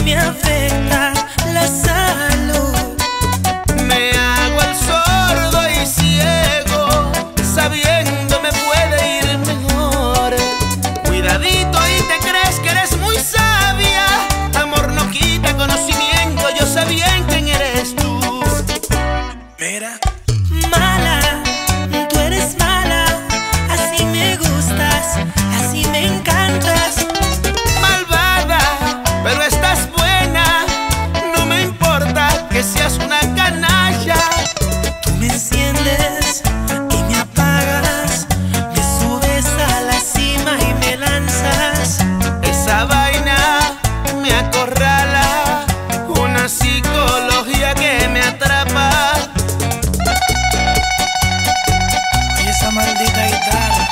me afecta la salud. Me hago el sordo y ciego, sabiendo me puede ir mejor. Cuidadito y te crees que eres muy sabia. Amor no quita conocimiento, yo sé bien quién eres tú. Mira. Mala, tú eres mala, así me gustas, así me encantas. Malvada, pero estás buena, no me importa que seas una canalla. Tú me enciendes y me apagas, me subes a la cima y me lanzas. Esa vaina me acorrala, una psicología que me atrapa. Y esa maldita guitarra.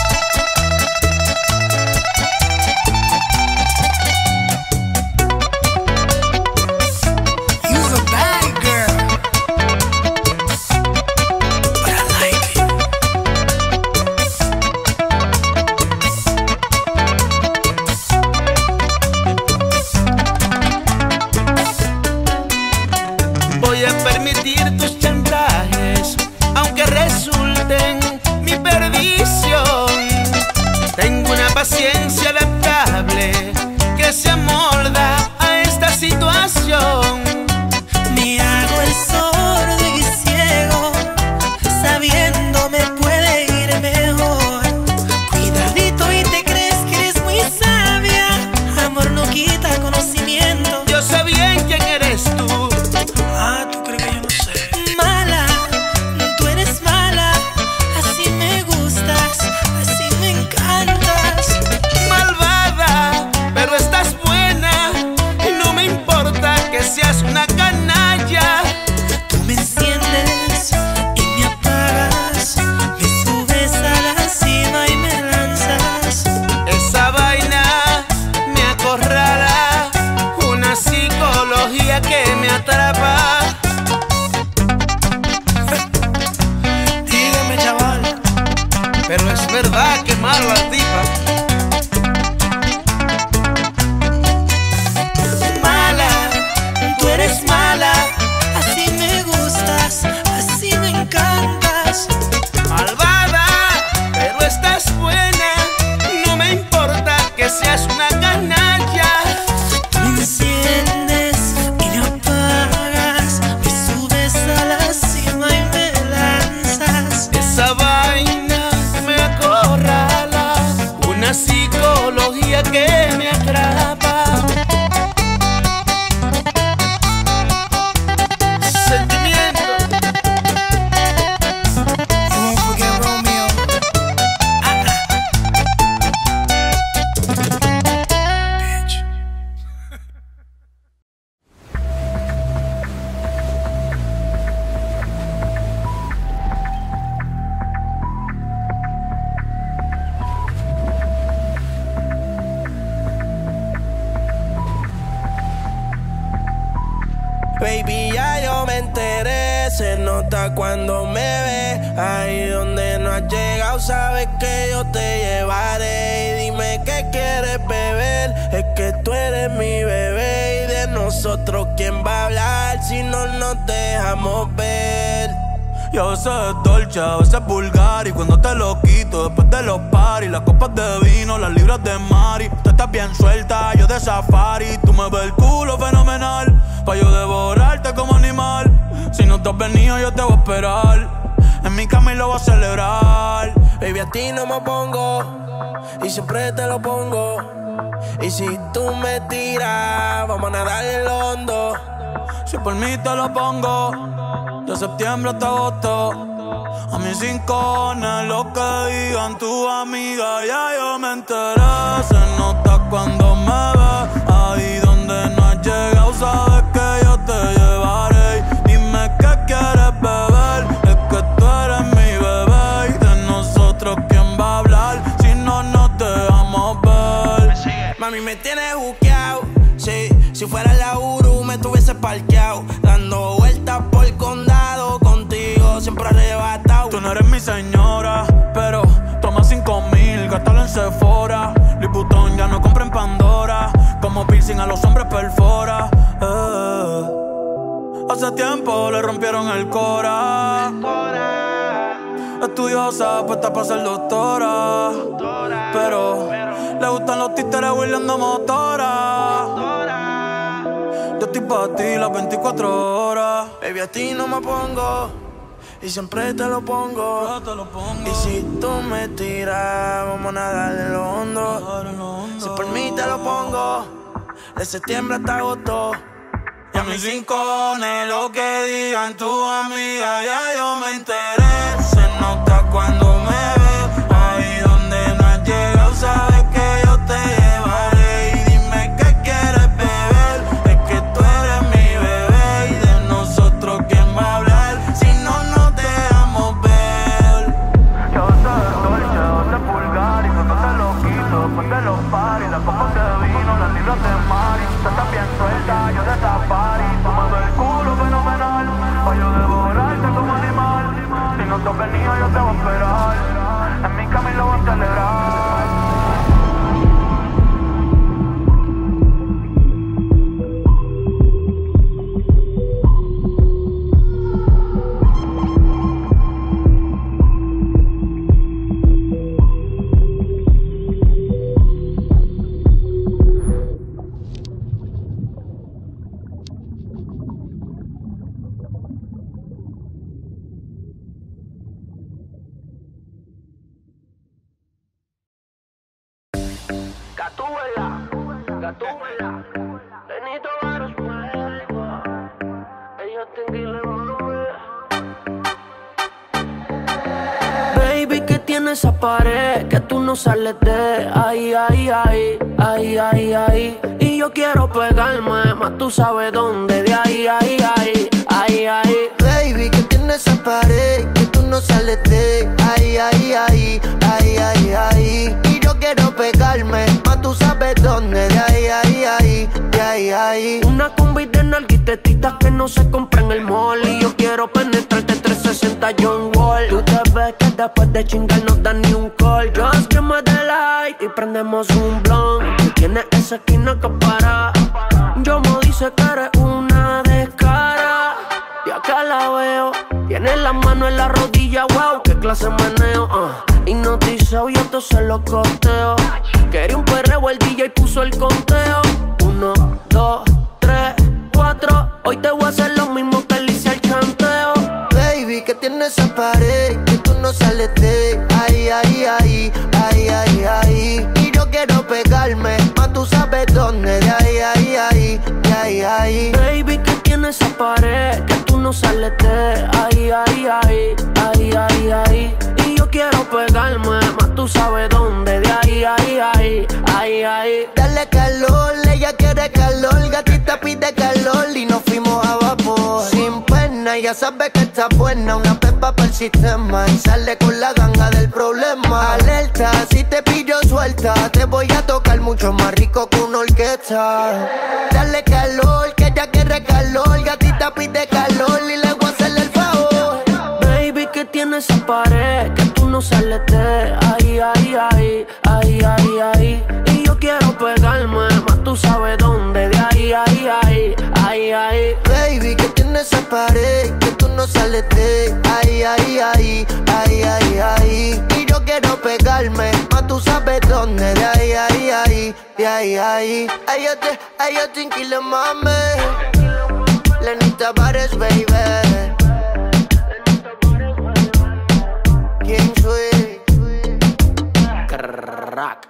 You're a bad girl, but I like it. Voy a permitir tus chantajes, aunque resulten mi perdición. Tengo una paciencia adaptable que se amolda a esta situación. Me hago el sordo y ciego, sabiendo me puede ir mejor. Cuidadito y te crees que eres muy sabia. Amor no quita conocimiento. Yo sé bien quién eres tú. Ah, ¿tú crees que yo no sé? Mala, tú eres mala, así me gustas, así me encantas. Malvada, pero estás buena y no me importa que seas una canalla. Tú me enciendes y me apagas, me subes a la cima y me lanzas. Esa vaina me acorrala, una psicología que me atrapa. Dígame, chaval. Pero es verdad que mala la tipa. Mala, tú eres mala, así me gustas, así me encantas. Malvada, pero estás buena, no me importa que seas una canalla. Me enciendes y me apagas, me subes a la cima y me lanzas. Esa vaina me acorrala, una psicología que me atrapa. Sentimiento. You won't forget Romeo. Bitch. Baby, ya yo me enteré, se nota cuando me ves. Ahí donde no has llegado, sabes que yo te llevaré. Y dime qué quieres beber, es que tú eres mi bebé. Y de nosotros, ¿quién va a hablar si no nos dejamos ver? Y a veces es dolce, a veces es vulgar. Y cuando te lo quito, después de los paris, las copas de vino, las libras de Mari. Tú estás bien suelta, yo de safari. Tú me ves el culo fenomenal, pa' yo devorarte como animal. Si no te has venido, yo te voy a esperar. En mi cama y lo voy a celebrar. Baby, a ti no me pongo, y siempre te lo pongo. Y si tú me tiras, vamos a nadar en el hondo. Si por mí te lo pongo, de septiembre hasta agosto. A mis rincones, lo que digan tus amigas, ya yo me enteré. Se nota cuando me ves, ahí donde no has llegado, sabes que yo te llevaré. Dime qué quieres beber, es que tú eres mi bebé. Y de nosotros, ¿quién va a hablar si no nos dejamos ver? Mami, me tienes buqueado, sí. Si fuera la Uru, me tuviese parqueado, dando vueltas por el condado, contigo siempre arrebatado. Tú no eres mi señora, pero toma 5,000, gástalo en Sephora. Louis Vuitton ya no compra en Pandora. Como Bill piercing a los hombres perfora. Hace tiempo le rompieron el cora. Estudiosa, puesta para ser doctora. Pero le gustan los títeres huirleando motora. Yo estoy pa' ti las 24 horas. Baby, a ti no me pongo y siempre te lo pongo. Y si tú me tiras, vamos a nadar en lo hondo. Si por mí te lo pongo, de septiembre hasta agosto. Y a mis rincones, lo que digan tu amiga, ya yo me enteré. Se nota cuando me ves, ahí donde no has llegado, sabes que yo te llevaré. Y dime qué quieres beber, es que tú eres mi bebé. Y de nosotros, ¿quién va a hablar? Si no nos dejamos ver. Yo sé de Dolce, de Pulgar y cuando te lo quito, después de los paris, las copas de vino, las libras de Mari. Tú estás bien suelta, yo de safari. Tú me ves el culo fenomenal, pa' yo devorarte como animal. Si no toques niño, yo te voy a esperar. En mi camino voy a celebrar. Gatúbela, Benito Baros, ellos Baby, ¿qué tiene esa pared? Que tú no sales de ahí, ahí, ahí, ahí, ahí, ahí. Y yo quiero pegarme, más tú sabes dónde. De ahí, ahí, ahí, ahí, ahí. Baby, ¿qué tiene esa pared? Que tú no sales de ahí, ahí, ahí, ahí, ahí, ahí. Y yo quiero pegarme, más tú sabes dónde. De ahí, ahí, ahí, de ahí, ahí. Una combi de nalguitetitas que no se compra en el mall. Y yo quiero penetrarte 360 John Wall. Tú te ves que después de chingar no dan ni un call. Just give me the light y prendemos un blunt. Tú tienes esa esquina que para. Yo me dice que eres una descara. Y acá la veo, tiene la mano en la rodilla, wow, qué clase meneo. Hipnotizado, yo te se lo costeo. Quería un perreo, el DJ puso el conteo. 1, 2, 3, 4. Hoy te voy a hacer lo mismo que le hice al chanteo. Baby, ¿qué tiene esa pared? Que tú no sales de ahí, ahí, ahí, ahí, ahí, ahí. Y yo quiero pegarme, más tú sabes dónde. De ahí, ahí, ahí, de ahí, ahí. Baby, ¿qué tiene esa pared? Que tú no sales de ahí, ahí, ahí, ahí, ahí, ahí. Y yo quiero pegarme, más tú sabes dónde. De ahí, ahí, ahí, ahí, ahí. Dale calor, ella quiere calor, gatita pide calor y nos fuimos a vapor. Sin pena, ya sabe que está buena, una pepa para el sistema y sale con la ganga del problema. Alerta, si te pillo suelta, te voy a tocar mucho más rico que una orquesta. Dale calor, que ella quiere calor, gatita pide calor y le voy a hacerle el favor. Baby, ¿qué tiene esa pared? Que tú no sales de ahí, ahí, ahí, ahí, ahí, ahí. Y yo quiero pegarme, más tú sabes dónde. De ahí, ahí, ahí, ahí, ahí. Baby, ¿qué tiene esa pared? Que tú no sales de ahí, ahí, ahí, ahí, ahí, ahí. Y yo quiero pegarme, más tú sabes dónde. De ahí, ahí, ahí, de ahí, ahí. Ay, yo te inquilo, mami. Lenita Bares, baby. King Sweet. Crack.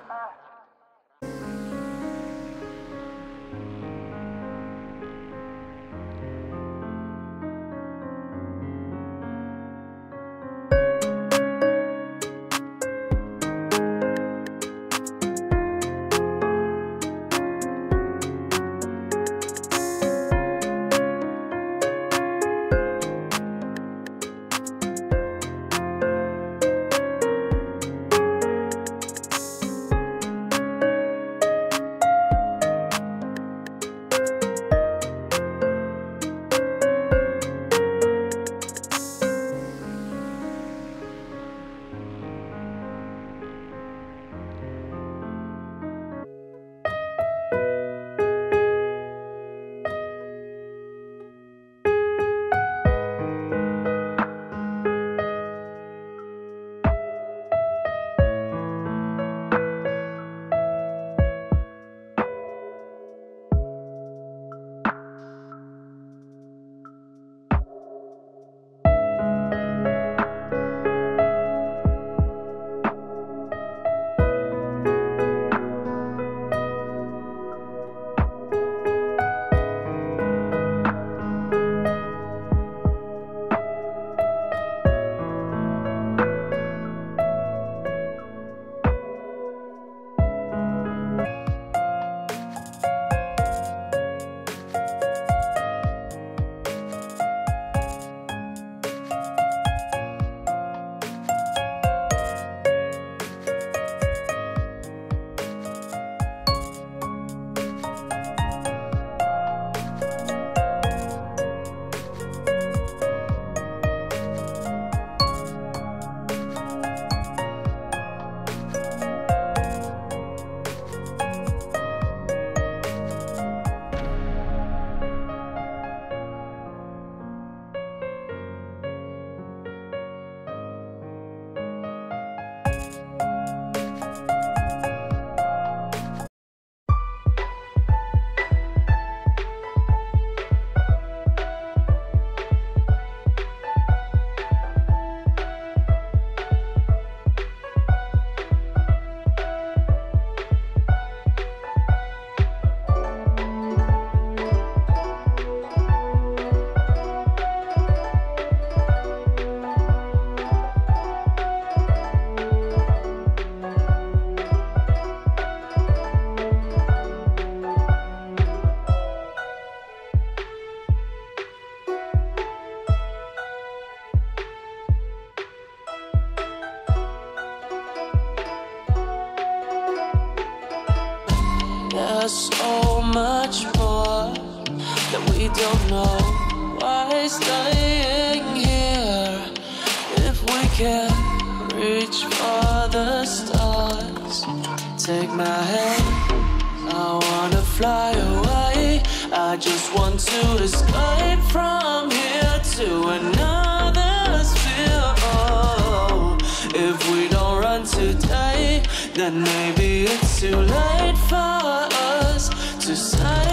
that we don't know. Why staying here if we can't reach for the stars? Take my hand, I wanna fly away. I just want to escape from here to another sphere. Oh, if we don't run today, then maybe it's too late for us to say